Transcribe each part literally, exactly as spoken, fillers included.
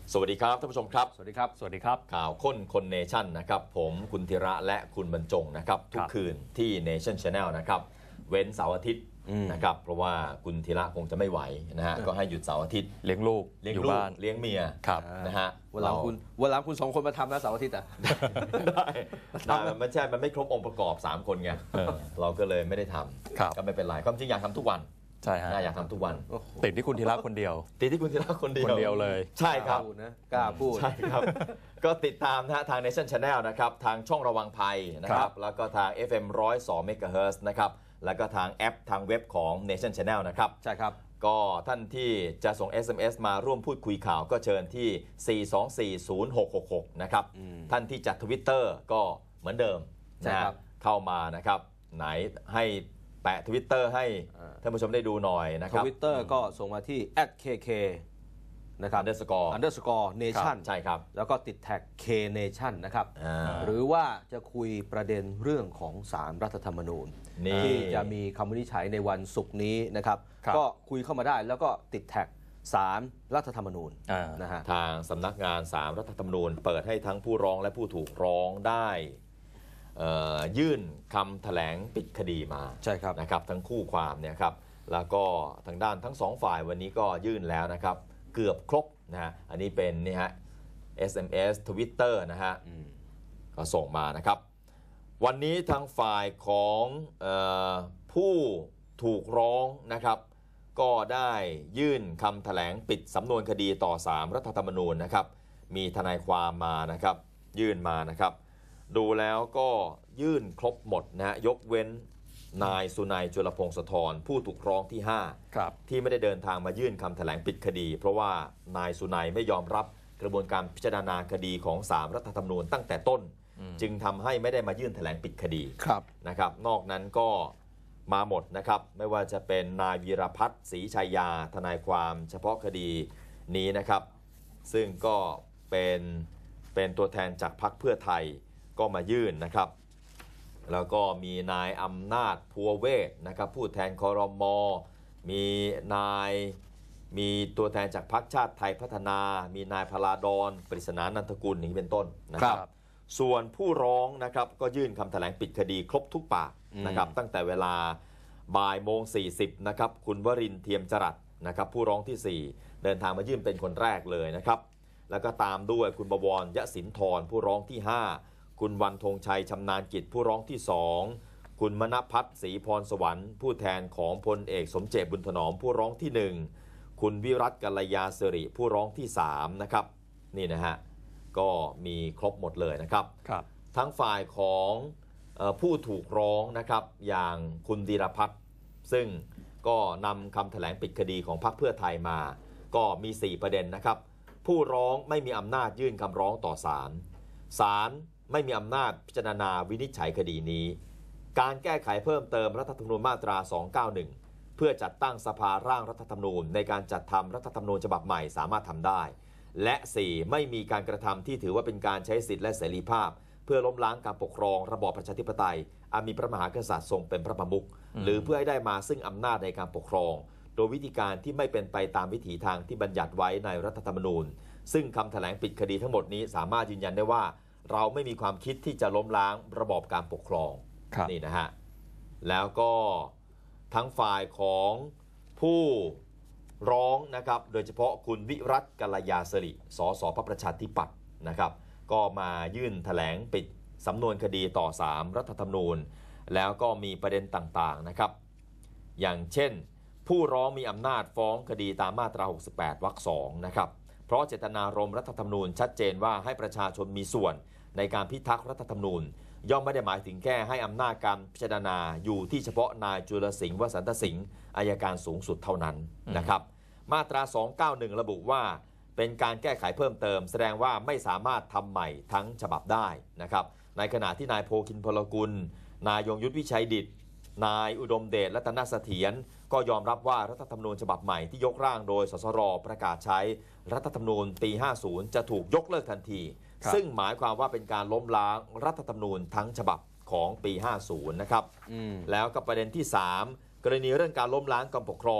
สวัสดีครับท่านผู้ชมครับสวัสดีครับสวัสดีครับข่าวค้นคนเนชั่นนะครับผมคุณธีระและคุณบรรจงนะครับทุกคืนที่เนชั่น Channel นะครับเว้นเสาร์อาทิตย์นะครับเพราะว่าคุณธีระคงจะไม่ไหวนะฮะก็ให้หยุดเสาร์อาทิตย์เลี้ยงลูกเลี้ยงลูกเลี้ยงเมียนะฮะวันหลังคุณวันหลังคุณสองคนมาทำนะเสาร์อาทิตย์อ่ะได้ได้มันไม่ใช่มันไม่ครบองค์ประกอบสามคนไงเราก็เลยไม่ได้ทำก็ไม่เป็นไรความจริงอยากทำทุกวันใช่ฮะอยากทำทุกวันติดที่คุณธีระคนเดียวติดที่คุณธีระคนเดียวคนเดียวเลยใช่ครับนะกล้าพูดใช่ครับก็ติดตามนะฮะทาง Nation Channel นะครับทางช่องระวังภัยนะครับแล้วก็ทาง เอฟ เอ็ม หนึ่งศูนย์สอง เมกะเฮิรตซ์นะครับแล้วก็ทางแอปทางเว็บของ Nation Channel นะครับใช่ครับก็ท่านที่จะส่ง เอส เอ็ม เอส มาร่วมพูดคุยข่าวก็เชิญที่สี่ สอง สี่ ศูนย์ หก หก หกนะครับท่านที่จัด Twitter ก็เหมือนเดิมนะเข้ามานะครับไหนให้แปะ Twitter ให้ท่านผู้ชมได้ดูหน่อยนะครับ Twitter ก็ส่งมาที่ แอท เค เค นะครับ underscore underscore nation ใช่ครับแล้วก็ติดแท็ก K Nation นะครับหรือว่าจะคุยประเด็นเรื่องของศาลรัฐธรรมนูญที่จะมีคำวินิจฉัยในวันศุกร์นี้นะครับก็คุยเข้ามาได้แล้วก็ติดแท็กศาลรัฐธรรมนูญนะฮะทางสำนักงานศาลรัฐธรรมนูญเปิดให้ทั้งผู้ร้องและผู้ถูกร้องได้ยื่นคำแถลงปิดคดีมาใช่ครับนะครับทั้งคู่ความเนี่ยครับแล้วก็ทางด้านทั้งสองฝ่ายวันนี้ก็ยื่นแล้วนะครับเกือบครบนะฮะอันนี้เป็นนี่ฮะ เอส เอ็ม เอส Twitter นะฮะก็ส่งมานะครับวันนี้ทางฝ่ายของเอ่อผู้ถูกร้องนะครับก็ได้ยื่นคำแถลงปิดสำนวนคดีต่อศาลรัฐธรรมนูญนะครับมีทนายความมานะครับยื่นมานะครับดูแล้วก็ยื่นครบหมดนะฮะยกเว้นนายสุนัยจุลพงศ์สะทรผู้ถูกร้องที่ห้าที่ไม่ได้เดินทางมายื่นคำแถลงปิดคดีเพราะว่านายสุนัยไม่ยอมรับกระบวนการพิจารณาคดีของศาลรัฐธรรมนูญตั้งแต่ต้นจึงทำให้ไม่ได้มายื่นแถลงปิดคดีนะครับนอกนั้นก็มาหมดนะครับไม่ว่าจะเป็นนายวีรพัฒน์ศรีชัยยาทนายความเฉพาะคดีนี้นะครับซึ่งก็เป็นเป็นตัวแทนจากพรรคเพื่อไทยก็มายื่นนะครับแล้วก็มีนายอำนาจพัวเวศนะครับผู้แทนครม.มีนายมีตัวแทนจากพรรคชาติไทยพัฒนามีนายพลาดอนปริศนานันทกุลอย่างนี้เป็นต้นนะครับส่วนผู้ร้องนะครับก็ยื่นคำแถลงปิดคดีครบทุกปากนะครับตั้งแต่เวลาบ่ายโมงสี่สิบนะครับคุณวรินทร์เทียมจรัสนะครับผู้ร้องที่สี่เดินทางมายื่นเป็นคนแรกเลยนะครับแล้วก็ตามด้วยคุณบวรยศินทรผู้ร้องที่ห้าคุณวันธงชัยชำนาญกิจผู้ร้องที่สองคุณมณพัฒน์ศรีพรสวรรค์ผู้แทนของพลเอกสมเจตบุญถนอมผู้ร้องที่หนึ่งคุณวิรัตกัลยาสิริผู้ร้องที่สามนะครับนี่นะฮะก็มีครบหมดเลยนะครับทั้งฝ่ายของเอ่อผู้ถูกร้องนะครับอย่างคุณธีรพัฒน์ซึ่งก็นำคำแถลงปิดคดีของพรรคเพื่อไทยมาก็มีสี่ประเด็นนะครับผู้ร้องไม่มีอำนาจยื่นคำร้องต่อศาลศาลไม่มีอำนาจพิจารณาวินิจฉัยคดีนี้การแก้ไขเพิ่มเติมรัฐธรรมนูญมาตราสองเก้าหนึ่งเพื่อจัดตั้งสภาร่างรัฐธรรมนูญในการจัดทำรัฐธรรมนูญฉบับใหม่สามารถทำได้และสี่ไม่มีการกระทำที่ถือว่าเป็นการใช้สิทธิและเสรีภาพเพื่อล้มล้างการปกครองระบอบประชาธิปไตยอันมีพระมหากษัตริย์ทรงเป็นพระประมุขหรือเพื่อให้ได้มาซึ่งอำนาจในการปกครองโดยวิธีการที่ไม่เป็นไปตามวิถีทางที่บัญญัติไว้ในรัฐธรรมนูญซึ่งคำแถลงปิดคดีทั้งหมดนี้สามารถยืนยันได้ว่าเราไม่มีความคิดที่จะล้มล้างระบอบการปกครองนี่นะฮะแล้วก็ทั้งฝ่ายของผู้ร้องนะครับโดยเฉพาะคุณวิรัตกัลยาสิริสสพรรคประชาธิปัตย์นะครับก็มายื่นแถลงปิดสำนวนคดีต่อศาลรัฐธรรมนูญแล้วก็มีประเด็นต่างๆนะครับอย่างเช่นผู้ร้องมีอำนาจฟ้องคดีตามมาตราหกสิบแปดวรรคสองนะครับเพราะเจตนารมณ์รัฐธรรมนูญชัดเจนว่าให้ประชาชนมีส่วนในการพิทักษ์รัฐธรรมนูญย่อมไม่ได้หมายถึงแค่ให้อำนาจการพิจารณาอยู่ที่เฉพาะนายจุลสิงห์วสันตสิงห์อัยการสูงสุดเท่านั้นนะครับมาตราสองเก้าหนึ่งระบุว่าเป็นการแก้ไขเพิ่มเติมแสดงว่าไม่สามารถทำใหม่ทั้งฉบับได้นะครับในขณะที่นายโพคินพลกุลนายยงยุทธวิชัยดิษฐ์นายอุดมเดชรัตนเสถียรก็ยอมรับว่ารัฐธรรมนูญฉบับใหม่ที่ยกร่างโดยสสรประกาศใช้รัฐธรรมนูญปีห้าสิบจะถูกยกเลิกทันทีซึ่งหมายความว่าเป็นการล้มล้างรัฐธรรมนูญทั้งฉบับของปีห้าสิบนะครับแล้วกับประเด็นที่สามกรณีเรื่องการล้มล้างการปกครอง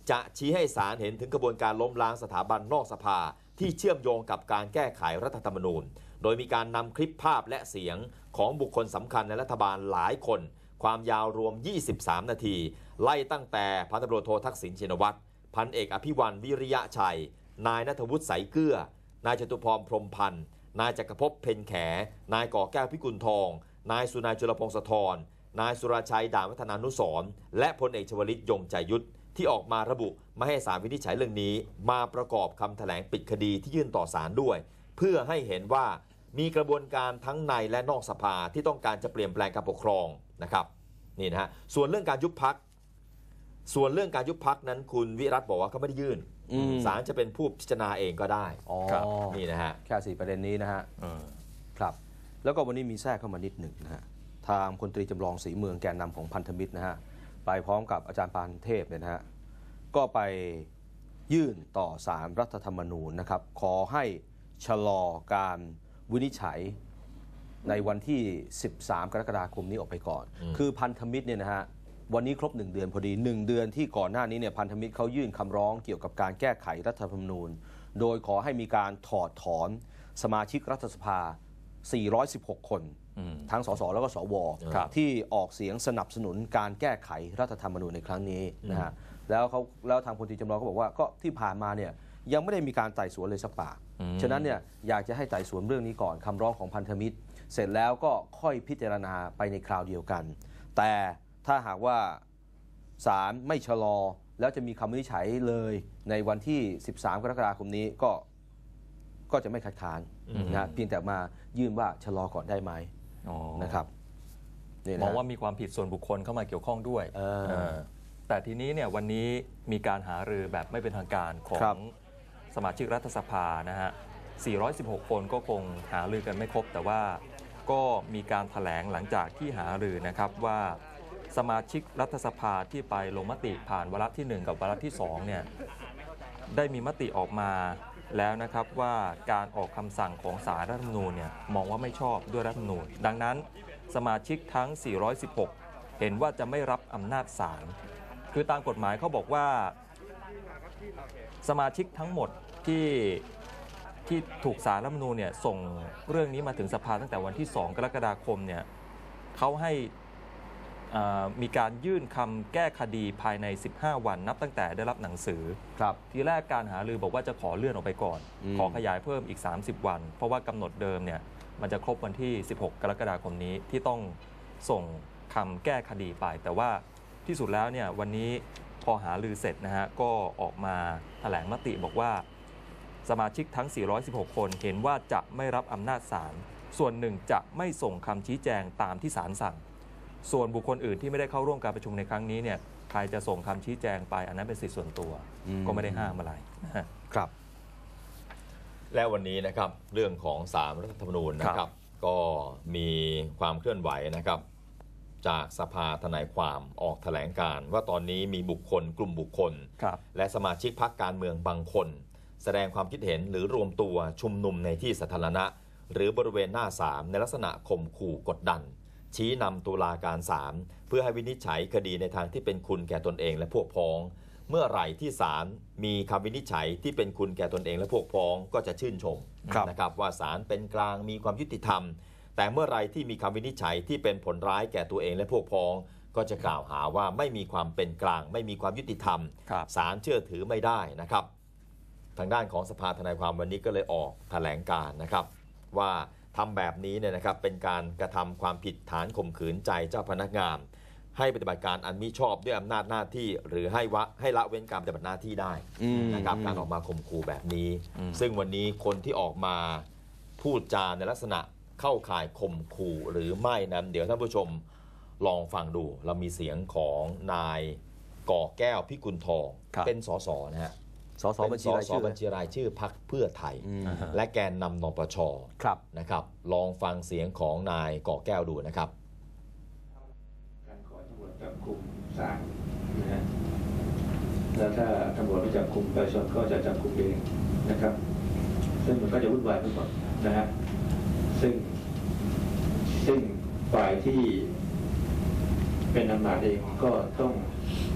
จะชี้ให้ศาลเห็นถึงกระบวนการล้มล้างสถาบันนอกสภาที่เชื่อมโยงกับการแก้ไขรัฐธรรมนูญโดยมีการนำคลิปภาพและเสียงของบุคคลสำคัญในรัฐบาลหลายคนความยาวรวมยี่สิบสามนาทีไล่ตั้งแต่พันตำรวจโททักษิณชินวัตรพันเอกอภิวันวิริยะชัยนายณัฐวุฒิใสเกลือนายจตุพรพรหมพันธ์นายจักรภพเพ็ญแขนายก่อแก้วพิกุลทองนายสุนายจุลพงศธรนายสุรชัยด่านวัฒนานุสรณ์และพลเอกชวลิตยงใจยุทธที่ออกมาระบุไม่ให้ศาลวินิจฉัยเรื่องนี้มาประกอบคำแถลงปิดคดีที่ยื่นต่อศาลด้วยเพื่อให้เห็นว่ามีกระบวนการทั้งในและนอกสภาที่ต้องการจะเปลี่ยนแปลงการปกครองนะครับนี่นะฮะส่วนเรื่องการยุบพรรคส่วนเรื่องการยุบพรรคนั้นคุณวิรัตบอกว่าเขาไม่ได้ยื่นศาลจะเป็นผู้พิจารณาเองก็ได้อ๋อนี่นะฮะแค่สี่ประเด็นนี้นะฮะครับแล้วก็วันนี้มีแทรกเข้ามานิดหนึ่งนะฮะทางพลตรีจำลองศรีเมืองแกนนำของพันธมิตรนะฮะไปพร้อมกับอาจารย์ปานเทพเนี่ยนะฮะก็ไปยื่นต่อศาลรัฐธรรมนูญนะครับขอให้ชะลอการวินิจฉัยในวันที่สิบสามกรกฎาคมนี้ออกไปก่อนคือพันธมิตรเนี่ยนะฮะวันนี้ครบหนึ่งเดือนพอดีหนึ่งเดือนที่ก่อนหน้านี้เนี่ยพันธมิตรเขายื่นคำร้องเกี่ยวกับการแก้ไขรัฐธรรมนูญโดยขอให้มีการถอดถอนสมาชิกรัฐสภาสี่ร้อยสิบหกคนทั้งสสแล้วก็สวที่ออกเสียงสนับสนุนการแก้ไขรัฐธรรมนูญในครั้งนี้นะฮะแล้วเขาแล้วทางพลตรีจำลองก็บอกว่าก็ที่ผ่านมาเนี่ยยังไม่ได้มีการไต่สวนเลยสักปากฉะนั้นเนี่ยอยากจะให้ไต่สวนเรื่องนี้ก่อนคำร้องของพันธมิตรเสร็จแล้วก็ค่อยพิจารณาไปในคราวเดียวกันแต่ถ้าหากว่าศาลไม่ชะลอแล้วจะมีคำวินิจฉัยเลยในวันที่สิบสามกรกฎาคมนี้ก็ก็จะไม่คัดค้านนะเพียงแต่มายื่นว่าชะลอก่อนได้ไหมนะครับมองว่ามีความผิดส่วนบุคคลเข้ามาเกี่ยวข้องด้วยแต่ทีนี้เนี่ยวันนี้มีการหารือแบบไม่เป็นทางการของสมาชิกรัฐสภานะฮะสี่ร้อยสิบหกคนก็คงหารือกันไม่ครบแต่ว่าก็มีการแถลงหลังจากที่หารือนะครับว่าสมาชิกรัฐสภาที่ไปลงมติผ่านวาระที่หนึ่งกับวาระที่สองเนี่ยได้มีมติออกมาแล้วนะครับว่าการออกคำสั่งของศาลรัฐธรรมนูญเนี่ยมองว่าไม่ชอบด้วยรัฐธรรมนูญดังนั้นสมาชิกทั้งสี่ร้อยสิบหกเห็นว่าจะไม่รับอำนาจศาลคือตามกฎหมายเขาบอกว่าสมาชิกทั้งหมดที่ที่ถูกศาลรัฐธรรมนูญเนี่ยส่งเรื่องนี้มาถึงสภาตั้งแต่วันที่สองกรกฎาคมเนี่ยเขาให้มีการยื่นคำแก้คดีภายในสิบห้าวันนับตั้งแต่ได้รับหนังสือครับทีแรกการหารือบอกว่าจะขอเลื่อนออกไปก่อนขอขยายเพิ่มอีกสามสิบวันเพราะว่ากำหนดเดิมเนี่ยมันจะครบวันที่สิบหกกรกฎาคมนี้ที่ต้องส่งคำแก้คดีไปแต่ว่าที่สุดแล้วเนี่ยวันนี้พอหารือเสร็จนะฮะก็ออกมาแถลงมติบอกว่าสมาชิกทั้งสี่ร้อยสิบหกคนเห็นว่าจะไม่รับอำนาจศาลส่วนหนึ่งจะไม่ส่งคำชี้แจงตามที่ศาลสั่งส่วนบุคคลอื่นที่ไม่ได้เข้าร่วมการประชุมในครั้งนี้เนี่ยใครจะส่งคำชี้แจงไปอันนั้นเป็นสิทธิส่วนตัวก็ไม่ได้ห้ามอะไรครับและวันนี้นะครับเรื่องของศาลรัฐธรรมนูญนะครับก็มีความเคลื่อนไหวนะครับจากสภาทนายความออกแถลงการว่าตอนนี้มีบุคคลกลุ่มบุคคลและสมาชิกพรรคการเมืองบางคนแสดงความคิดเห็นหรือรวมตัวชุมนุมในที่สาธารณะหรือบริเวณหน้าศาลในลักษณะข่มขู่กดดันชี้นำตุลาการศาลเพื่อให้วินิจฉัยคดีในทางที่เป็นคุณแก่ตนเองและพวกพ้องเมื่อไหร่ที่ศาลมีคำวินิจฉัยที่เป็นคุณแก่ตนเองและพวกพ้องก็จะชื่นชมนะครับว่าศาลเป็นกลางมีความยุติธรรมแต่เมื่อไหร่ที่มีคำวินิจฉัยที่เป็นผลร้ายแก่ตัวเองและพวกพ้องก็จะกล่าวหาว่าไม่มีความเป็นกลางไม่มีความยุติธรรมศาลเชื่อถือไม่ได้นะครับทางด้านของสภาทนายความวันนี้ก็เลยออกแถลงการนะครับว่าทำแบบนี้เนี่ยนะครับเป็นการกระทำความผิดฐานข่มขืนใจเจ้าพนักงานให้ปฏิบัติการอันมิชอบด้วยอำนาจหน้าที่หรือให้วะให้ละเว้นการปฏิบัติหน้าที่ได้นะครับการออกมาข่มขู่แบบนี้ซึ่งวันนี้คนที่ออกมาพูดจาในลักษณะเข้าข่ายข่มขู่หรือไม่นั้นเดี๋ยวท่านผู้ชมลองฟังดูเรามีเสียงของนายก่อแก้วพิกุลทองเป็นสสนะฮะสสบัญชีรายชื่อบัญชีรายชื่อพรรคเพื่อไทยและแกนนำนปช.นะครับลองฟังเสียงของนายก่อแก้วดูนะครับการขอตำรวจจับกุมศาลนะฮะแล้วถ้าตำรวจไม่จับกุมประชาชนก็จะจับกุมเองนะครับซึ่งมันก็จะวุ่นวายไปหมดนะฮะซึ่งซึ่งฝ่ายที่เป็นอำนาจเองก็ต้อง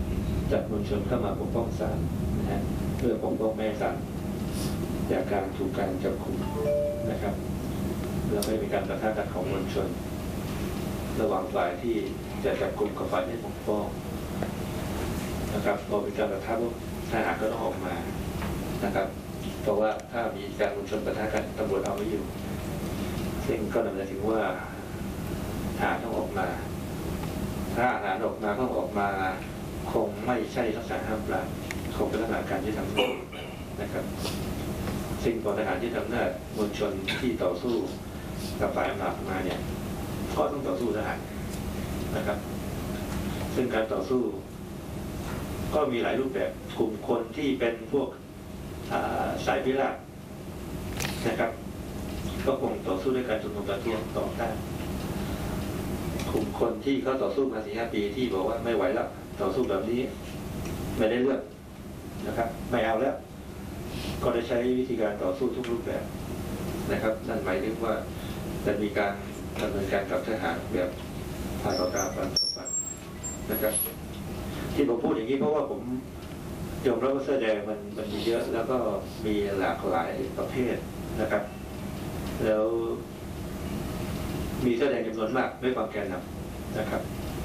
จัดมวลชนเข้ามาปกป้องศาลนะฮะเพื่อปกป้องแม่ศาลจากการถูกการจับกุมนะครับแล้วก็มีการประทะกันของมวลชนระหว่างฝ่ายที่จะจับกุมกับฝ่ายที่ปกป้องนะครับพอมีการประทะทหารก็ต้องออกมานะครับเพราะว่าถ้ามีการมวลชนประทะกันตำรวจเอาไม่อยู่ซึ่งก็นำมาถึงว่าทหารต้องออกมาถ้าทหารออกมาก็ออกมาคงไม่ใช่ลักษณะห้ามปรามคงเป็นลักษณะการที่ทำนะครับซึ่งพอทหารที่ทำหน้ามวลชนที่ต่อสู้กับฝ่ายอำนาจมาเนี่ยก็ต้องต่อสู้ทหารนะครับซึ่งการต่อสู้ก็มีหลายรูปแบบกลุ่มคนที่เป็นพวกสายพิราบนะครับก็คงต่อสู้ด้วยการชุมนุมประท้วงต่อต้านกลุ่มคนที่เขาต่อสู้มาสี่ห้าปีที่บอกว่าไม่ไหวแล้วต่อสู้แบบนี้ไม่ได้เรื่องนะครับไม่เอาแล้วก็ได้ใช้วิธีการต่อสู้ทุกรูปแบบนะครับนั่นหมายถึงว่าจะมีการดำเนินการกับทหารแบบผ่านต่อตาฟันต่อฟันนะครับที่ผมพูดอย่างนี้เพราะว่าผมยอมรับว่าเสื้อแดงมันมันมีเยอะแล้วก็มีหลากหลายประเภทนะครับแล้วมีเสื้อแดงจำนวนมากด้วยความแกนนำนะครับ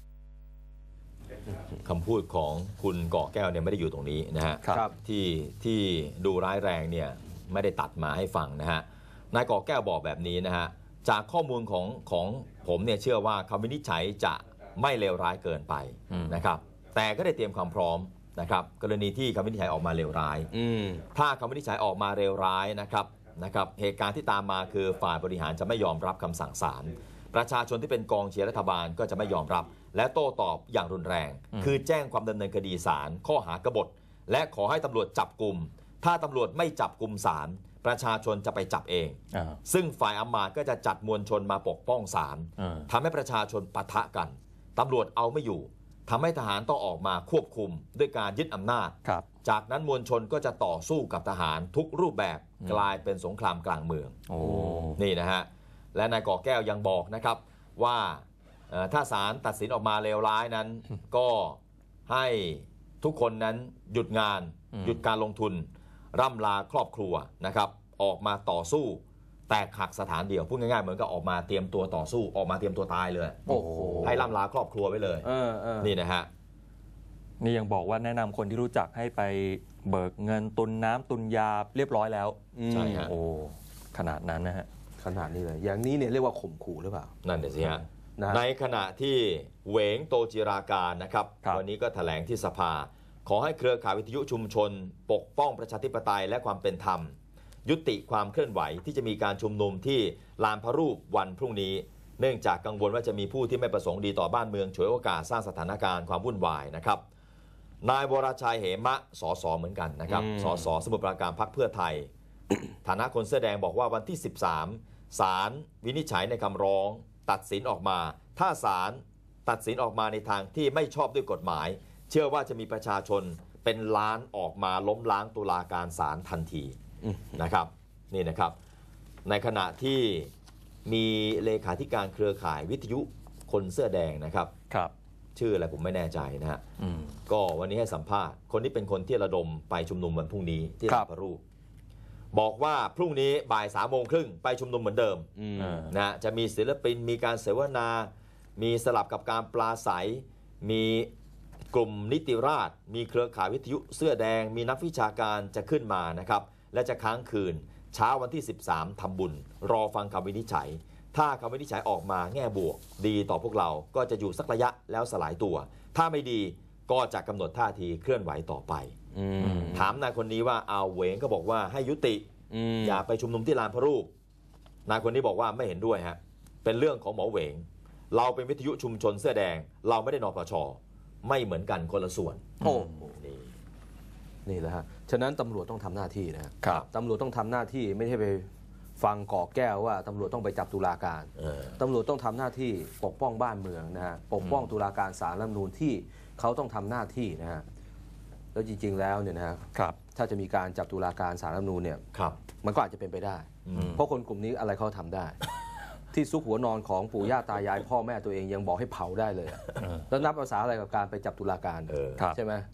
คำพูดของคุณเกาะแก้วเนี่ยไม่ได้อยู่ตรงนี้นะฮะที่ที่ดูร้ายแรงเนี่ยไม่ได้ตัดมาให้ฟังนะฮะนายเกาะแก้วบอกแบบนี้นะฮะจากข้อมูลของของผมเนี่ยเชื่อว่าคำวินิจฉัยจะไม่เลวร้ายเกินไปนะครับแต่ก็ได้เตรียมความพร้อมนะครับกรณีที่คำวินิจฉัยออกมาเลวร้ายถ้าคำวินิจฉัยออกมาเลวร้ายนะครับนะครับเหตุการณ์ที่ตามมาคือฝ่ายบริหารจะไม่ยอมรับคำสั่งศาลประชาชนที่เป็นกองเชียร์รัฐบาลก็จะไม่ยอมรับและโต้ตอบอย่างรุนแรงคือแจ้งความดำเนินคดีศาลข้อหากบฏและขอให้ตำรวจจับกุมถ้าตำรวจไม่จับกุมศาลประชาชนจะไปจับเองซึ่งฝ่ายอำมาตย์ก็จะจัดมวลชนมาปกป้องศาลทำให้ประชาชนปะทะกันตำรวจเอาไม่อยู่ทำให้ทหารต้องออกมาควบคุมด้วยการยึดอำนาจจากนั้นมวลชนก็จะต่อสู้กับทหารทุกรูปแบบกลายเป็นสงครามกลางเมืองนี่นะฮะและนายก่อแก้วยังบอกนะครับว่าถ้าศาลตัดสินออกมาเลวร้ายนั้นก็ให้ทุกคนนั้นหยุดงานหยุดการลงทุนร่ำลาครอบครัวนะครับออกมาต่อสู้แตกหักสถานเดียวพูดง่ายๆเหมือนกับออกมาเตรียมตัวต่อสู้ออกมาเตรียมตัวตายเลยโอ้โหให้ร่ำลาครอบครัวไว้เลยนี่นะฮะนี่ยังบอกว่าแนะนำคนที่รู้จักให้ไปเบิกเงินตุนน้ำตุนยาเรียบร้อยแล้วใช่ฮะโอ้ขนาดนั้นนะฮะขนาดนี้เลยอย่างนี้เนี่ยเรียกว่าข่มขู่หรือเปล่านั่นเดี๋ยวสิฮะในขณะที่เหวงโตจิราการนะครับวันนี้ก็แถลงที่สภาขอให้เครือข่ายวิทยุชุมชนปกป้องประชาธิปไตยและความเป็นธรรมยุติความเคลื่อนไหวที่จะมีการชุมนุมที่ลานพระรูปวันพรุ่งนี้เนื่องจากกังวลว่าจะมีผู้ที่ไม่ประสงค์ดีต่อบ้านเมืองฉวยโอกาสสร้างสถานการณ์ความวุ่นวายนะครับนายวรชัยเหมะสสเหมือนกันนะครับสสสมุทรปราการพรรคเพื่อไทย ฐานะคนเสื้อแดงบอกว่าวันที่สิบสามศาลวินิจฉัยในคำร้องตัดสินออกมาถ้าศาลตัดสินออกมาในทางที่ไม่ชอบด้วยกฎหมายเชื่อว่าจะมีประชาชนเป็นล้านออกมาล้มล้างตุลาการศาลทันทีนะครับนี่นะครับในขณะที่มีเลขาธิการเครือข่ายวิทยุคนเสื้อแดงนะครับครับชื่ออะไรผมไม่แน่ใจนะฮะก็วันนี้ให้สัมภาษณ์คนที่เป็นคนที่ระดมไปชุมนุมวันพรุ่งนี้ที่ลานพระรูปบอกว่าพรุ่งนี้บ่ายสามโมงครึ่งไปชุมนุมเหมือนเดิมนะจะมีศิลปินมีการเสวนามีสลับกับการปราศัยมีกลุ่มนิติราษฎร์มีเครือข่ายวิทยุเสื้อแดงมีนักวิชาการจะขึ้นมานะครับและจะค้างคืนเช้าวันที่สิบสามทำบุญรอฟังคำวินิจฉัยถ้าคำวินิจฉัยออกมาแง่บวกดีต่อพวกเราก็จะอยู่สักระยะแล้วสลายตัวถ้าไม่ดีก็จะกำหนดท่าทีเคลื่อนไหวต่อไปถามนายคนนี้ว่าเอาเหวงก็บอกว่าให้ยุติอย่าไปชุมนุมที่ลานพระรูปนายคนนี้บอกว่าไม่เห็นด้วยฮะเป็นเรื่องของหมอเหวงเราเป็นวิทยุชุมชนเสื้อแดงเราไม่ได้นปช.ไม่เหมือนกันคนละส่วนโอ้นี่นี่แหละฮะฉะนั้นตำรวจต้องทำหน้าที่นะครับตำรวจต้องทำหน้าที่ไม่ใช่ไปฟังก่อแก้วว่าตำรวจต้องไปจับตุลาการตำรวจต้องทำหน้าที่ปกป้องบ้านเมืองนะฮะปกป้องตุลาการศาลรัฐธรรมนูญที่เขาต้องทำหน้าที่นะฮะแล้วจริงๆแล้วเนี่ยนะครับถ้าจะมีการจับตุลาการศาลรัฐธรรมนูญเนี่ยมันก็อาจจะเป็นไปได้เพราะคนกลุ่มนี้อะไรเขาทำได้ที่ซุกหัวนอนของปู่ย่าตายายพ่อแม่ตัวเองยังบอกให้เผาได้เลยแล้วนับภาษาอะไรกับการไปจับตุลาการใช่ไหม